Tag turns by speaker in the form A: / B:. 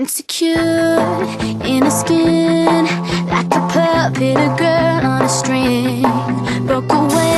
A: Insecure in her skin, like a puppet, a girl on a string. Broke away